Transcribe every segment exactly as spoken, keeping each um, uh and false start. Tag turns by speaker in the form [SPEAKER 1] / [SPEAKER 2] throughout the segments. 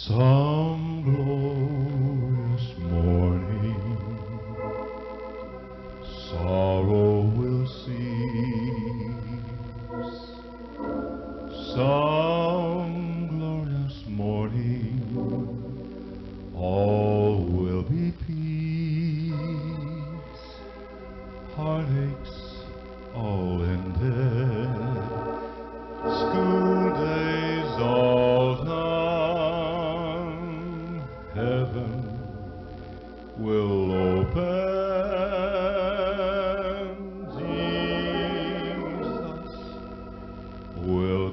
[SPEAKER 1] Some glorious morning, sorrow will cease. Some glorious morning, all will be peace. Heartaches all ended, school days all done. Heaven will open, Jesus will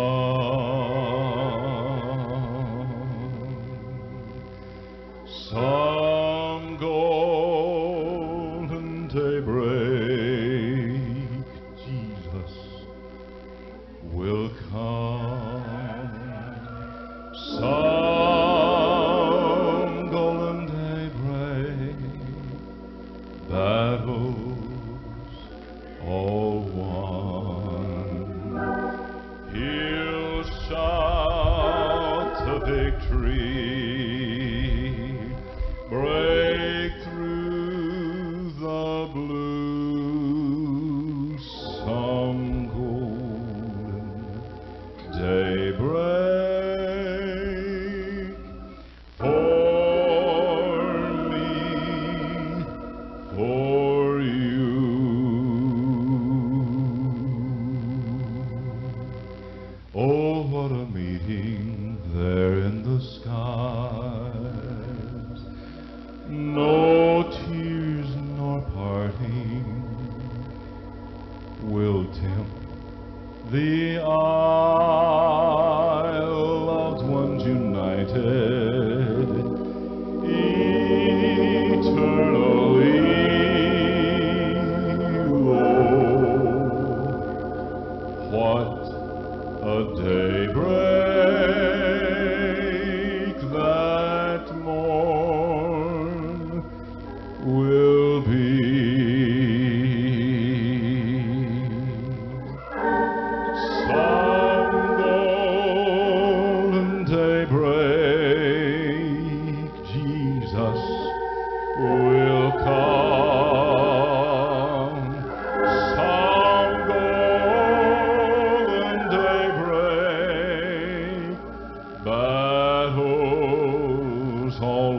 [SPEAKER 1] come. Some golden daybreak, Jesus will come. Some golden daybreak, battles all won. He'll shout the victory, break through the blue. Some golden daybreak for me, for you. Oh, what a meeting there in the skies. No tears nor parting will dim the aisle. Loved ones united eternally. Oh, what a daybreak that morn will be. Some golden daybreak, Jesus will come. Some golden daybreak, battles all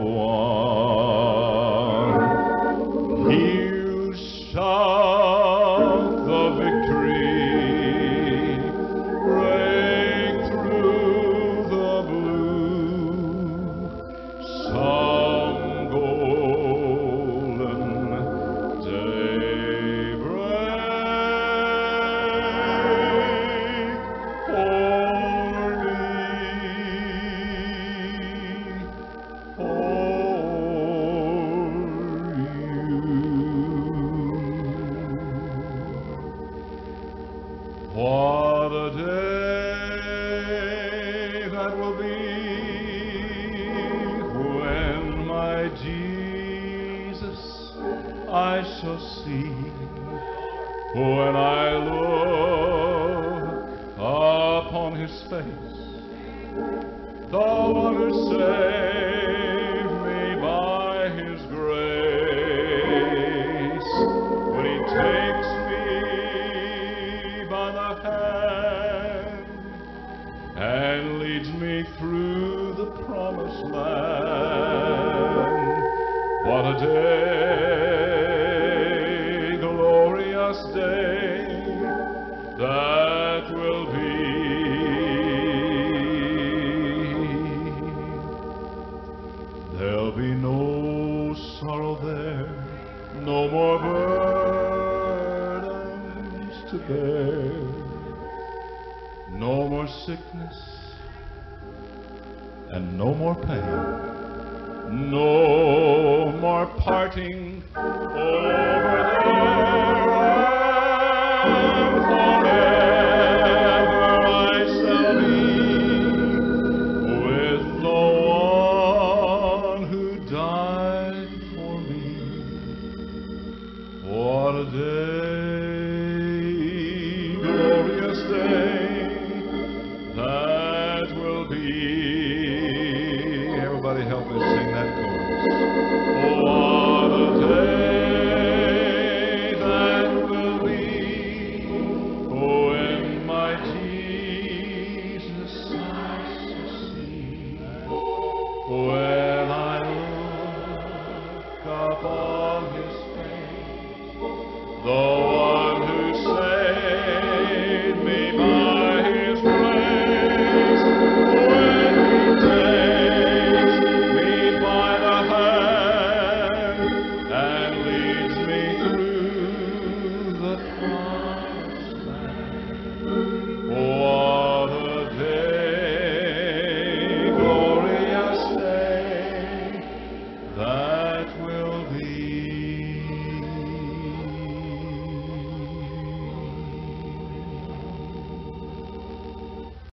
[SPEAKER 1] won. He'll shout the victory, break through the blue. Some golden daybreak for me, for you. What a day that will be when my Jesus I shall see. When I look upon his face, the one who saved me by his grace, when he takes me by the hand and leads me through the promised land. What a day, glorious day that will be. There'll be no sorrow there, no more burdens to bear, no more sickness and no more pain, no more parting over there, and forever I shall be with the one who died for me. What a day, glorious day that will be. Somebody help me sing that chorus. What a day that will be when my Jesus I shall see. When